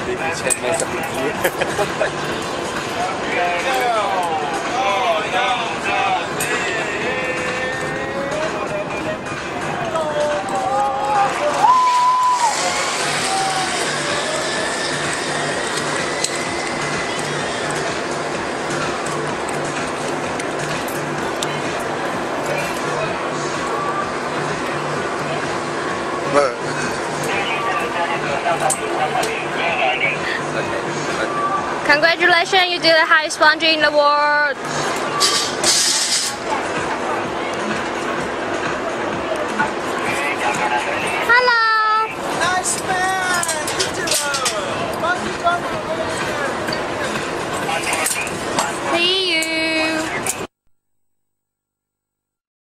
你以前咩十年 Congratulations, you did the highest bungee in the world.